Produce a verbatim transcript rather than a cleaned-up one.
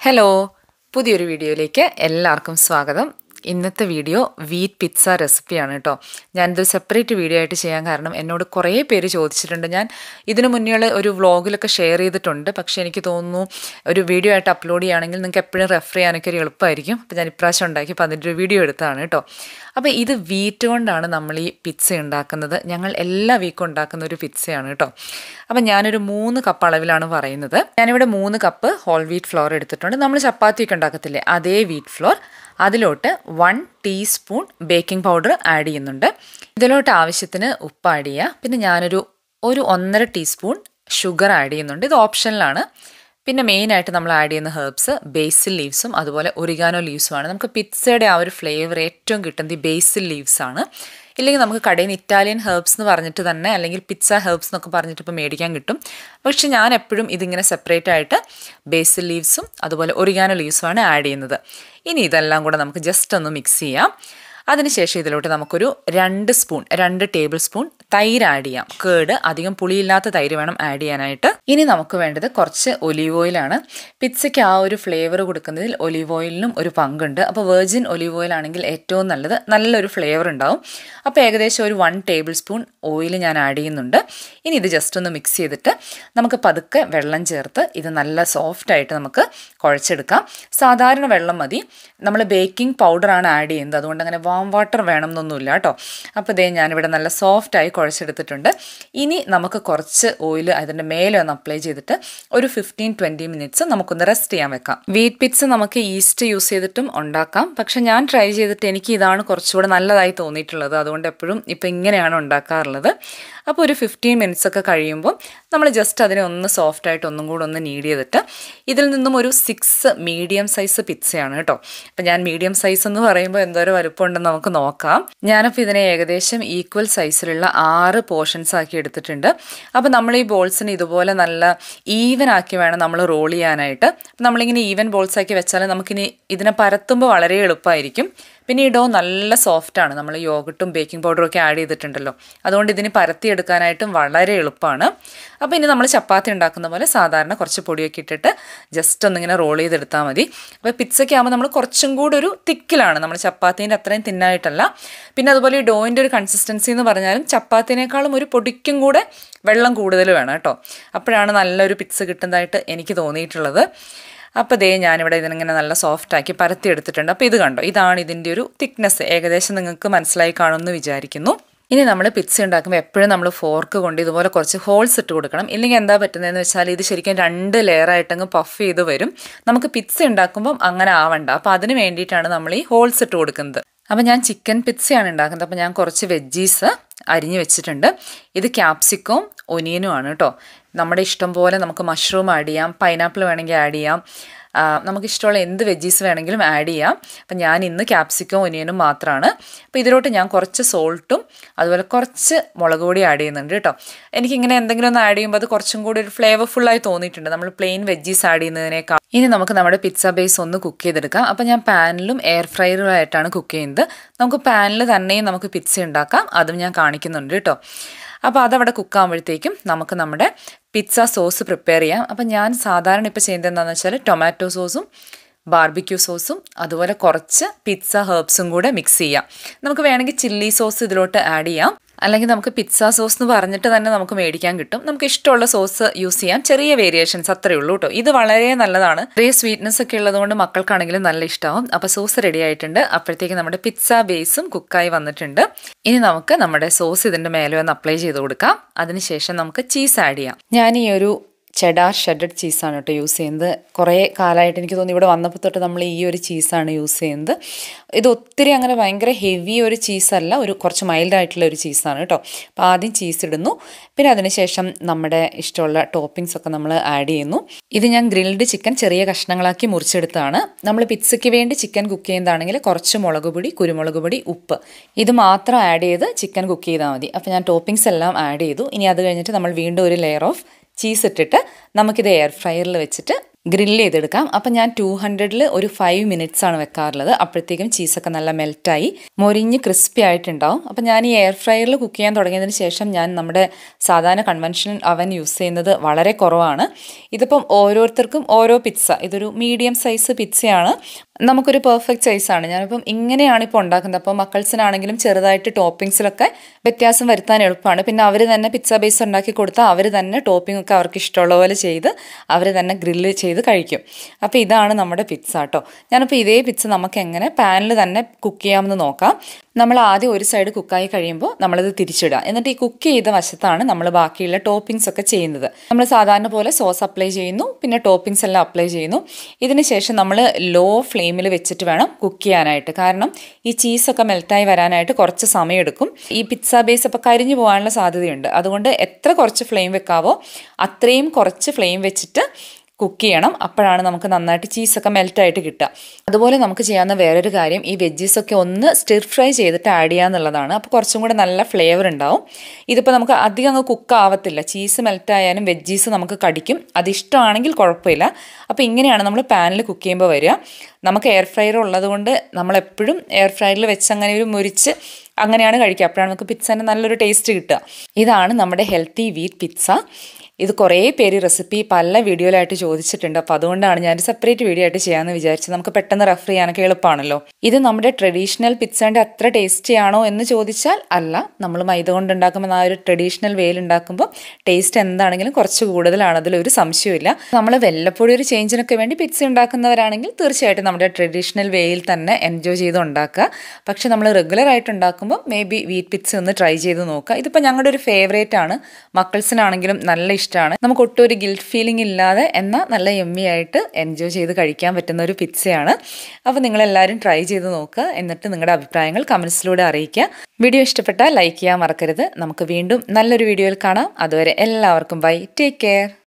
Hello, പുതിയൊരു വീഡിയോയിലേക്ക് എല്ലാവർക്കും സ്വാഗതം. ഇന്നത്തെ വീഡിയോ വീറ്റ് പിസ്സ റെസിപ്പിയാണ് കേട്ടോ. ഞാനിതൊരു സെപ്പറേറ്റ് വീഡിയോ ആയിട്ട് ചെയ്യാൻ കാരണം എന്നോട് കുറേ പേര് ചോദിച്ചിട്ടുണ്ട്. ഞാൻ ഇതിനു മുന്നേ ഒരു വ്ളോഗിലൊക്കെ ഷെയർ ചെയ്തിട്ടുണ്ട്. പക്ഷേ എനിക്ക് തോന്നുന്നു ഒരു വീഡിയോ ആയിട്ട് അപ്ലോഡ് ചെയ്യുകയാണെങ്കിൽ നിങ്ങൾക്ക് എപ്പോഴും റെഫർ ചെയ്യാനൊക്കെ ഒരു എളുപ്പമായിരിക്കും. അപ്പോൾ ഞാൻ ഇപ്രാവശ്യം ഉണ്ടാക്കി അപ്പോൾ അതിൻ്റെ ഒരു വീഡിയോ എടുത്തതാണ് കേട്ടോ. അപ്പോൾ ഇത് വീറ്റ് കൊണ്ടാണ് നമ്മൾ ഈ പിസ്സ ഉണ്ടാക്കുന്നത്. ഞങ്ങൾ എല്ലാ വീക്കും ഉണ്ടാക്കുന്ന ഒരു പിസ്സയാണ് കേട്ടോ. അപ്പം ഞാനൊരു മൂന്ന് കപ്പ് അളവിലാണ് പറയുന്നത്. ഞാനിവിടെ മൂന്ന് കപ്പ് ഹോൾ വീറ്റ് ഫ്ലോർ എടുത്തിട്ടുണ്ട്. നമ്മൾ ചപ്പാത്തിയൊക്കെ ഉണ്ടാക്കത്തില്ലേ, അതേ വീറ്റ് ഫ്ലോർ. അതിലോട്ട് one teaspoon baking powder add ചെയ്യുന്നുണ്ട്. ഇതിലോട്ട് ആവശ്യത്തിന് ഉപ്പ് ആഡ് ചെയ്യുക. പിന്നെ ഞാനൊരു ഒരു ഒന്നര ടീസ്പൂൺ ഷുഗർ ആഡ് ചെയ്യുന്നുണ്ട്. ഇത് ഓപ്ഷനിലാണ്. പിന്നെ മെയിനായിട്ട് നമ്മൾ ആഡ് ചെയ്യുന്ന ഹെർബ്സ് ബേസിൽ ലീവ്സും അതുപോലെ ഒറിഗാനോ ലീവ്സുമാണ്. നമുക്ക് പിസ്സയുടെ ആ ഒരു ഫ്ലേവർ ഏറ്റവും കിട്ടുന്നത് ഈ ബേസിൽ ലീവ്സാണ്. ഇല്ലെങ്കിൽ നമുക്ക് കടയിൽ നിന്ന് ഇറ്റാലിയൻ ഹെർബ്സ് എന്ന് പറഞ്ഞിട്ട് തന്നെ, അല്ലെങ്കിൽ പിസ്സ ഹെർബ്സ് എന്നൊക്കെ പറഞ്ഞിട്ട് ഇപ്പോൾ മേടിക്കാൻ കിട്ടും. പക്ഷെ ഞാൻ എപ്പോഴും ഇതിങ്ങനെ സെപ്പറേറ്റ് ആയിട്ട് ബേസിൽ ലീവ്സും അതുപോലെ ഒറിഗാനോ ലീവ്സുമാണ് ആഡ് ചെയ്യുന്നത്. ഇനി ഇതെല്ലാം കൂടെ നമുക്ക് ജസ്റ്റ് ഒന്ന് മിക്സ് ചെയ്യാം. അതിനുശേഷം ഇതിലോട്ട് നമുക്കൊരു രണ്ട് സ്പൂൺ രണ്ട് ടേബിൾ സ്പൂൺ തൈര് ആഡ് ചെയ്യാം. കേട് അധികം പുളിയില്ലാത്ത തൈര് വേണം ആഡ് ചെയ്യാനായിട്ട്. ഇനി നമുക്ക് വേണ്ടത് കുറച്ച് ഒലീവ് ഓയിലാണ്. പിസ്സയ്ക്ക് ആ ഒരു ഫ്ലേവർ കൊടുക്കുന്നതിൽ ഒലീവ് ഓയിലിനും ഒരു പങ്കുണ്ട്. അപ്പോൾ വെർജിൻ ഒലീവ് ഓയിൽ ആണെങ്കിൽ ഏറ്റവും നല്ലത്, നല്ലൊരു ഫ്ലേവർ ഉണ്ടാവും. അപ്പോൾ ഏകദേശം ഒരു വൺ ടേബിൾ സ്പൂൺ ഓയിൽ ഞാൻ ആഡ് ചെയ്യുന്നുണ്ട്. ഇനി ഇത് ജസ്റ്റ് ഒന്ന് മിക്സ് ചെയ്തിട്ട് നമുക്ക് പതുക്കെ വെള്ളം ചേർത്ത് ഇത് നല്ല സോഫ്റ്റായിട്ട് നമുക്ക് കുഴച്ചെടുക്കാം. സാധാരണ വെള്ളം മതി. നമ്മൾ ബേക്കിംഗ് പൗഡറാണ് ആഡ് ചെയ്യുന്നത്, അതുകൊണ്ട് അങ്ങനെ വാം വാട്ടർ വേണം എന്നൊന്നുമില്ല കേട്ടോ. അപ്പോൾ ഇതേ ഞാനിവിടെ നല്ല സോഫ്റ്റായി കുഴച്ചെടുത്തിട്ടുണ്ട്. ഇനി നമുക്ക് കുറച്ച് ഓയിൽ അതിൻ്റെ മേലെ ഒന്ന് അപ്ലൈ ചെയ്തിട്ട് ഒരു ഫിഫ്റ്റീൻ ട്വൻറ്റി മിനിറ്റ്സ് നമുക്കൊന്ന് റെസ്റ്റ് ചെയ്യാൻ വെക്കാം. വീറ്റ് പിസ്സ നമുക്ക് ഈസ്റ്റ് യൂസ് ചെയ്തിട്ടും ഉണ്ടാക്കാം. പക്ഷെ ഞാൻ ട്രൈ ചെയ്തിട്ട് എനിക്ക് ഇതാണ് കുറച്ചുകൂടെ നല്ലതായി തോന്നിയിട്ടുള്ളത്. അതുകൊണ്ട് എപ്പോഴും ഇപ്പോൾ ഇങ്ങനെയാണ് ഉണ്ടാക്കാറുള്ളത്. അപ്പോൾ ഒരു ഫിഫ്റ്റീൻ മിനിറ്റ്സ് ഒക്കെ കഴിയുമ്പോൾ നമ്മൾ ജസ്റ്റ് അതിനെ ഒന്ന് സോഫ്റ്റായിട്ട് ഒന്നും കൂടെ ഒന്ന് നീഡ് ചെയ്തിട്ട് ഇതിൽ നിന്നും ഒരു സിക്സ് മീഡിയം സൈസ് പിസ്സയാണ് കേട്ടോ. അപ്പം ഞാൻ മീഡിയം സൈസ് എന്ന് പറയുമ്പോൾ എന്തോരം വലുപ്പം ഉണ്ടെന്ന് നമുക്ക് നോക്കാം. ഞാനപ്പോൾ ഇതിനെ ഏകദേശം ഈക്വൽ സൈസിലുള്ള ആറ് പോർഷൻസ് ആക്കി എടുത്തിട്ടുണ്ട്. അപ്പോൾ നമ്മൾ ഈ ബോൾസിന് ഇതുപോലെ നല്ല ഈവൻ ആക്കി വേണം നമ്മൾ റോൾ ചെയ്യാനായിട്ട്. നമ്മളിങ്ങനെ ഈവൻ ബോൾസ് ആക്കി വെച്ചാൽ നമുക്കിനി ഇതിനെ പരത്തുമ്പോൾ വളരെ എളുപ്പമായിരിക്കും. പിന്നെ ഈ ഡോ നല്ല സോഫ്റ്റാണ്. നമ്മൾ യോഗട്ടും ബേക്കിംഗ് പൗഡറും ഒക്കെ ആഡ് ചെയ്തിട്ടുണ്ടല്ലോ, അതുകൊണ്ട് ഇതിന് പരത്തിയെടുക്കാനായിട്ടും വളരെ എളുപ്പമാണ്. അപ്പോൾ ഇനി നമ്മൾ ചപ്പാത്തി ഉണ്ടാക്കുന്ന പോലെ സാധാരണ കുറച്ച് പൊടിയൊക്കെ ഇട്ടിട്ട് ജസ്റ്റ് ഒന്നിങ്ങനെ റോൾ ചെയ്തെടുത്താൽ മതി. അപ്പോൾ പിസ്സയ്ക്ക് ആകുമ്പോൾ നമ്മൾ കുറച്ചും കൂടി ഒരു തിക്കിലാണ്, നമ്മൾ ചപ്പാത്തീൻ്റെ അത്രയും തിന്നായിട്ടല്ല. പിന്നെ അതുപോലെ ഈ ഡോയിൻ്റെ ഒരു കൺസിസ്റ്റൻസി എന്ന് പറഞ്ഞാലും ചപ്പാത്തിനേക്കാളും ഒരു പൊടിക്കും കൂടെ വെള്ളം കൂടുതൽ വേണം കേട്ടോ. അപ്പോഴാണ് നല്ലൊരു പിസ്സ കിട്ടുന്നതായിട്ട് എനിക്ക് തോന്നിയിട്ടുള്ളത്. അപ്പോൾ ദേ ഞാനിവിടെ ഇതിനിങ്ങനെ നല്ല സോഫ്റ്റാക്കി പരത്തി എടുത്തിട്ടുണ്ട്. അപ്പോൾ ഇത് കണ്ടോ, ഇതാണ് ഇതിൻ്റെ ഒരു തിക്നെസ്. ഏകദേശം നിങ്ങൾക്ക് മനസ്സിലായി കാണുമെന്ന് വിചാരിക്കുന്നു. ഇനി നമ്മൾ പിസ്സ ഉണ്ടാക്കുമ്പോൾ എപ്പോഴും നമ്മൾ ഫോർക്ക് കൊണ്ട് ഇതുപോലെ കുറച്ച് ഹോൾസ് ഇട്ട് കൊടുക്കണം. ഇല്ലെങ്കിൽ എന്താ പറ്റുന്നതെന്ന് വെച്ചാൽ ഇത് ശരിക്കും രണ്ട് ലെയറായിട്ടങ്ങ് പഫ് ചെയ്ത് വരും. നമുക്ക് പിസ്സ ഉണ്ടാക്കുമ്പം അങ്ങനെ ആവണ്ട. അപ്പോൾ അതിന് വേണ്ടിയിട്ടാണ് നമ്മൾ ഈ ഹോൾസ് ഇട്ട് കൊടുക്കുന്നത്. അപ്പോൾ ഞാൻ ചിക്കൻ പിസ്സയാണ് ഉണ്ടാക്കുന്നത്. അപ്പോൾ ഞാൻ കുറച്ച് വെജീസ് അരിഞ്ഞ് വെച്ചിട്ടുണ്ട്. ഇത് ക്യാപ്സിക്കവും ഒനിയനും ആണ് കേട്ടോ. നമ്മുടെ ഇഷ്ടം പോലെ നമുക്ക് മഷ്റൂം ആഡ് ചെയ്യാം, പൈനാപ്പിൾ വേണമെങ്കിൽ ആഡ് ചെയ്യാം, നമുക്കിഷ്ടമുള്ള എന്ത് വെജീസ് വേണമെങ്കിലും ആഡ് ചെയ്യാം. അപ്പം ഞാൻ ഇന്ന് ക്യാപ്സിക്കവും ഒനിയനും മാത്രമാണ്. അപ്പോൾ ഇതിലോട്ട് ഞാൻ കുറച്ച് സോൾട്ടും അതുപോലെ കുറച്ച് മുളക് പൊടി ആഡ് ചെയ്യുന്നുണ്ട് കേട്ടോ. എനിക്കിങ്ങനെ എന്തെങ്കിലും ഒന്ന് ആഡ് ചെയ്യുമ്പോൾ അത് കുറച്ചും കൂടി ഒരു ഫ്ലേവർഫുള്ളായി തോന്നിയിട്ടുണ്ട് നമ്മൾ പ്ലെയിൻ വെജീസ് ആഡ് ചെയ്യുന്നതിനേക്കാൾ. ഇനി നമുക്ക് നമ്മുടെ പിസ്സ ബേസ് ഒന്ന് കുക്ക് ചെയ്തെടുക്കാം. അപ്പോൾ ഞാൻ പാനിലും എയർ ഫ്രയറിലായിട്ടാണ് കുക്ക് ചെയ്യുന്നത്. നമുക്ക് പാനിൽ തന്നെയും നമുക്ക് പിസ്സ ഉണ്ടാക്കാം, അതും ഞാൻ കാണിക്കുന്നുണ്ട് കേട്ടോ. അപ്പോൾ അതവിടെ കുക്കാകുമ്പോഴത്തേക്കും നമുക്ക് നമ്മുടെ പിസ്സ സോസ് പ്രിപ്പയർ ചെയ്യാം. അപ്പം ഞാൻ സാധാരണ ഇപ്പോൾ ചെയ്യുന്നത് എന്താണെന്ന് വെച്ചാൽ ടൊമാറ്റോ സോസും ബാർബിക്യൂ സോസും അതുപോലെ കുറച്ച് പിസ്സ ഹെർബ്സും കൂടെ മിക്സ് ചെയ്യാം. നമുക്ക് വേണമെങ്കിൽ ചില്ലി സോസ് ഇതിലോട്ട് ആഡ് ചെയ്യാം, അല്ലെങ്കിൽ നമുക്ക് പിസ്സ സോസ് എന്ന് പറഞ്ഞിട്ട് തന്നെ നമുക്ക് മേടിക്കാൻ കിട്ടും. നമുക്ക് ഇഷ്ടമുള്ള സോസ് യൂസ് ചെയ്യാം. ചെറിയ വേരിയേഷൻസ് അത്രയേ ഉള്ളൂ കേട്ടോ. ഇത് വളരെ നല്ലതാണ്. ചെറിയ സ്വീറ്റ്നെസ് ഒക്കെ ഉള്ളതുകൊണ്ട് മക്കൾക്കാണെങ്കിലും നല്ല ഇഷ്ടമാവും. അപ്പോൾ സോസ് റെഡി ആയിട്ടുണ്ട്. അപ്പോഴത്തേക്ക് നമ്മുടെ പിസ്സ ബേസും കുക്കായി വന്നിട്ടുണ്ട്. ഇനി നമുക്ക് നമ്മുടെ സോസ് ഇതിൻ്റെ മേലെ ഒന്ന് അപ്ലൈ ചെയ്ത് കൊടുക്കാം. അതിനുശേഷം നമുക്ക് ചീസ് ആഡ് ചെയ്യാം. ഞാൻ ഈ ഒരു ചെഡാർ ഷെഡഡ് ചീസാണ് കേട്ടോ യൂസ് ചെയ്യുന്നത്. കുറേ കാലമായിട്ട് എനിക്ക് തോന്നി ഇവിടെ വന്നപ്പോൾ തൊട്ട് നമ്മൾ ഈ ഒരു ചീസാണ് യൂസ് ചെയ്യുന്നത്. ഇത് ഒത്തിരി അങ്ങനെ ഭയങ്കര ഹെവി ഒരു ചീസല്ല, ഒരു കുറച്ച് മൈൽഡായിട്ടുള്ള ഒരു ചീസാണ് കേട്ടോ. അപ്പോൾ ആദ്യം ചീസ് ഇടുന്നു, പിന്നെ അതിനുശേഷം നമ്മുടെ ഇഷ്ടമുള്ള ടോപ്പിങ്സ് ഒക്കെ നമ്മൾ ആഡ് ചെയ്യുന്നു. ഇത് ഞാൻ ഗ്രിൽഡ് ചിക്കൻ ചെറിയ കഷ്ണങ്ങളാക്കി മുറിച്ചെടുത്താണ്. നമ്മൾ പിസ്സയ്ക്ക് വേണ്ടി ചിക്കൻ കുക്ക് ചെയ്യുന്നതാണെങ്കിൽ കുറച്ച് മുളക് പൊടി, കുരുമുളക് പൊടി, ഉപ്പ് ഇത് മാത്രം ആഡ് ചെയ്ത് ചിക്കൻ കുക്ക് ചെയ്താൽ മതി. അപ്പോൾ ഞാൻ ടോപ്പിങ്സ് എല്ലാം ആഡ് ചെയ്തു. ഇനി അത് കഴിഞ്ഞിട്ട് നമ്മൾ വീണ്ടും ഒരു ലെയർ ഓഫ് ചീസ് ഇട്ടിട്ട് നമുക്കിത് എയർ ഫ്രയറിൽ വെച്ചിട്ട് ഗ്രില്ല് ചെയ്തെടുക്കാം. അപ്പം ഞാൻ ടു ഹൺഡ്രഡിൽ ഒരു ഫൈവ് മിനിറ്റ്സ് ആണ് വെക്കാറുള്ളത്. അപ്പോഴത്തേക്കും ചീസൊക്കെ നല്ല മെൽറ്റായി മൊരിഞ്ഞ് ക്രിസ്പി ആയിട്ടുണ്ടാവും. അപ്പം ഞാൻ ഈ എയർ ഫ്രയറിൽ കുക്ക് ചെയ്യാൻ തുടങ്ങിയതിന് ശേഷം ഞാൻ നമ്മുടെ സാധാരണ കൺവെൻഷണൽ അവൻ യൂസ് ചെയ്യുന്നത് വളരെ കുറവാണ്. ഇതിപ്പം ഓരോരുത്തർക്കും ഓരോ പിസ്സ, ഇതൊരു മീഡിയം സൈസ് പിസ്സയാണ്, നമുക്കൊരു പെർഫെക്റ്റ് സൈസാണ്. ഞാനിപ്പം ഇങ്ങനെയാണ് ഇപ്പോൾ ഉണ്ടാക്കുന്നത്. അപ്പോൾ മക്കൾസിനാണെങ്കിലും ചെറുതായിട്ട് ടോപ്പിങ്സിലൊക്കെ വ്യത്യാസം വരുത്താൻ എളുപ്പമാണ്. പിന്നെ അവർ തന്നെ പിസ്സ ബേസ് ഉണ്ടാക്കി കൊടുത്താൽ അവർ തന്നെ ടോപ്പിംഗ് ഒക്കെ അവർക്ക് ഇഷ്ടമുള്ള പോലെ ചെയ്ത് അവർ തന്നെ ഗ്രില്ല് ചെയ്ത് കഴിക്കും. അപ്പോൾ ഇതാണ് നമ്മുടെ പിസ്സ കേട്ടോ. ഞാനിപ്പോൾ ഇതേ പിസ്സ നമുക്ക് എങ്ങനെ പാനിൽ തന്നെ കുക്ക് ചെയ്യാമെന്ന് നോക്കാം. നമ്മൾ ആദ്യം ഒരു സൈഡ് കുക്കായി കഴിയുമ്പോൾ നമ്മളത് തിരിച്ചിടുക. എന്നിട്ട് ഈ കുക്ക് ചെയ്ത വശത്താണ് നമ്മൾ ബാക്കിയുള്ള ടോപ്പിങ്സ് ഒക്കെ ചെയ്യുന്നത്. നമ്മൾ സാധാരണ പോലെ സോസ് അപ്ലൈ ചെയ്യുന്നു, പിന്നെ ടോപ്പിങ്സ് എല്ലാം അപ്ലൈ ചെയ്യുന്നു. ഇതിന് ശേഷം നമ്മൾ ലോ ഫ്ലെയിമിൽ വെച്ചിട്ട് വേണം കുക്ക് ചെയ്യാനായിട്ട്. കാരണം ഈ ചീസൊക്കെ മെൽറ്റായി വരാനായിട്ട് കുറച്ച് സമയമെടുക്കും. ഈ പിസ്സ ബേസ് അപ്പോൾ കരിഞ്ഞു പോകാനുള്ള സാധ്യതയുണ്ട്. അതുകൊണ്ട് എത്ര കുറച്ച് ഫ്ലെയിം വെക്കാവോ അത്രയും കുറച്ച് ഫ്ലെയിം വെച്ചിട്ട് കുക്ക് ചെയ്യണം. അപ്പോഴാണ് നമുക്ക് നന്നായിട്ട് ചീസൊക്കെ മെൽറ്റായിട്ട് കിട്ടുക. അതുപോലെ നമുക്ക് ചെയ്യാവുന്ന വേറൊരു കാര്യം, ഈ വെജീസൊക്കെ ഒന്ന് സ്റ്റിർ ഫ്രൈ ചെയ്തിട്ട് ആഡ് ചെയ്യുക എന്നുള്ളതാണ്. അപ്പോൾ കുറച്ചും കൂടെ നല്ല ഫ്ലേവർ ഉണ്ടാവും. ഇതിപ്പോൾ നമുക്ക് അധികം അങ്ങ് കുക്ക് ആവത്തില്ല. ചീസ് മെൽറ്റായാലും വെജീസ് നമുക്ക് കടിക്കും. അതിഷ്ടമാണെങ്കിൽ കുഴപ്പമില്ല. അപ്പോൾ ഇങ്ങനെയാണ് നമ്മൾ പാനിൽ കുക്ക് ചെയ്യുമ്പോൾ വരിക. നമുക്ക് എയർ ഫ്രയർ ഉള്ളത് കൊണ്ട് നമ്മളെപ്പോഴും എയർ ഫ്രയറിൽ വെച്ച് അങ്ങനെ ഒരു മുരിച്ച് അങ്ങനെയാണ് കഴിക്കുക. അപ്പോഴാണ് നമുക്ക് പിസ്സേൻ്റെ നല്ലൊരു ടേസ്റ്റ് കിട്ടുക. ഇതാണ് നമ്മുടെ ഹെൽത്തി വീറ്റ് പിസ്സ. ഇത് കുറേ പേര് റെസിപ്പി പല വീഡിയോയിലായിട്ട് ചോദിച്ചിട്ടുണ്ട്. അപ്പോൾ അതുകൊണ്ടാണ് ഞാൻ സെപ്പറേറ്റ് വീഡിയോ ആയിട്ട് ചെയ്യാമെന്ന് വിചാരിച്ചത്. നമുക്ക് പെട്ടെന്ന് റെഫർ ചെയ്യാനൊക്കെ എളുപ്പമാണല്ലോ. ഇത് നമ്മുടെ ട്രഡീഷണൽ പിസ്സേൻ്റെ അത്ര ടേസ്റ്റി ആണോ എന്ന് ചോദിച്ചാൽ അല്ല. നമ്മൾ മൈദ കൊണ്ട് ഉണ്ടാക്കുമ്പോൾ ആ ഒരു ട്രഡീഷണൽ വേയിൽ ഉണ്ടാക്കുമ്പോൾ ടേസ്റ്റ് എന്താണെങ്കിലും കുറച്ച് കൂടുതലാണ്, അതിലൊരു സംശയമില്ല. നമ്മൾ വല്ലപ്പോഴും ഒരു ചേഞ്ചിനൊക്കെ വേണ്ടി പിസ്സ ഉണ്ടാക്കുന്നവരാണെങ്കിൽ തീർച്ചയായിട്ടും നമ്മുടെ ട്രഡീഷണൽ വേയിൽ തന്നെ എൻജോയ് ചെയ്ത് ഉണ്ടാക്കുക. പക്ഷെ നമ്മൾ റെഗുലർ ആയിട്ട് ഉണ്ടാക്കുമ്പോൾ മേ ബി വീറ്റ് പിസ്സ ഒന്ന് ട്രൈ ചെയ്ത് നോക്കുക. ഇതിപ്പോൾ ഞങ്ങളുടെ ഒരു ഫേവറേറ്റ് ആണ്. മക്കൾസിനാണെങ്കിലും നല്ല ഇഷ്ടമാണ്. നമുക്ക് ഒട്ടും ഒരു ഗിൽറ്റ് ഫീലിംഗ് ഇല്ലാതെ എന്നാൽ നല്ല യമ്മി ആയിട്ട് എൻജോയ് ചെയ്ത് കഴിക്കാൻ പറ്റുന്ന ഒരു പിസ്സയാണ്. അപ്പോൾ നിങ്ങളെല്ലാവരും ട്രൈ ചെയ്ത് നോക്കുക. എന്നിട്ട് നിങ്ങളുടെ അഭിപ്രായങ്ങൾ കമൻസിലൂടെ അറിയിക്കുക. വീഡിയോ ഇഷ്ടപ്പെട്ടാൽ ലൈക്ക് ചെയ്യാൻ മറക്കരുത്. നമുക്ക് വീണ്ടും നല്ലൊരു വീഡിയോയിൽ കാണാം. അതുവരെ എല്ലാവർക്കും ബൈ, ടേക്ക് കെയർ.